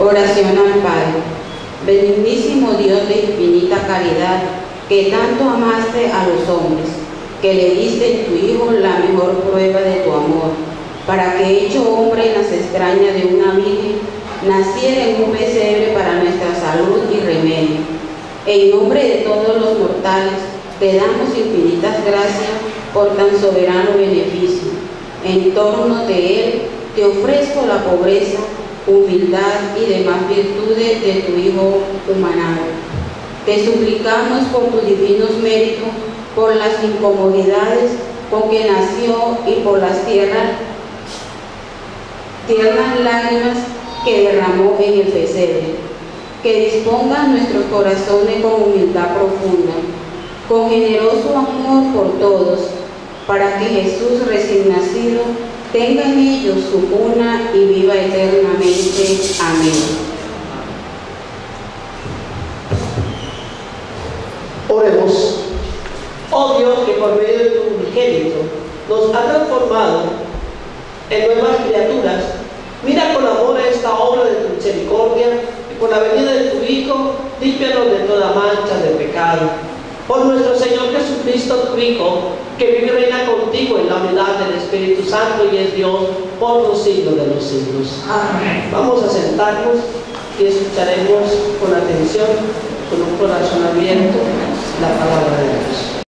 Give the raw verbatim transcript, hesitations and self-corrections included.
Oración al Padre. Benignísimo Dios de infinita caridad, que tanto amaste a los hombres, que le diste en tu Hijo la mejor prueba de tu amor, para que hecho hombre en las extrañas de una virgen, naciera en un pesebre para nuestra salud y remedio. En nombre de todos los mortales, te damos infinitas gracias por tan soberano beneficio. En torno de él te ofrezco la pobreza, humildad y demás virtudes de tu Hijo humanado. Te suplicamos por tus divinos méritos, por las incomodidades con que nació y por las tierras, tiernas lágrimas que derramó en el pesebre, que dispongas nuestros corazones con humildad profunda, con generoso amor por todos, para que Jesús recién nacido tenga en ellos su cuna y viva eternamente. Amén. Oremos. Oh Dios, que por medio de tu unigénito nos ha transformado en nuevas criaturas, mira con amor a esta obra de tu misericordia y por la venida de tu Hijo, límpianos de toda mancha de pecado. Por nuestro Señor Jesucristo, tu Hijo, que vive y reina contigo en la unidad del Espíritu Santo y es Dios por los siglos de los siglos. Amén. Vamos a sentarnos y escucharemos con atención, con un corazón abierto, la palabra de Dios.